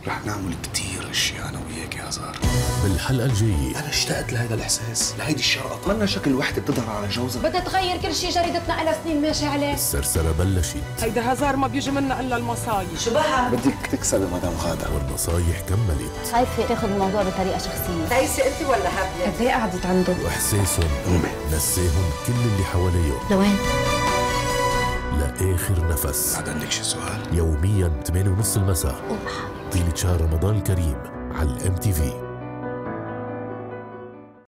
رح نعمل كتير اشياء انا وياك يا هزار. بالحلقة الجاية انا اشتقت لهذا الاحساس، لهيدي الشرقطة. منا شكل وحدة بتظهر على جوزها. بدها تغير كل شيء جريدتنا إلها سنين ماشي عليه. السرسرة بلشت. هيدا هزار ما بيجي منا الا المصايب. شو بها؟ بدك تكسبي مدام غادة. والنصايح كملت. خايفة تاخذ الموضوع بطريقة شخصية. دايسة أنت ولا هبلة؟ قد ايه قعدت عنده؟ وإحساسهم أمي نساهم كل اللي حواليهم لوين؟ لآخر نفس. بعد عندك شي سؤال؟ يوميا 8:30 المساء. طيلة شهر رمضان الكريم على الMTV.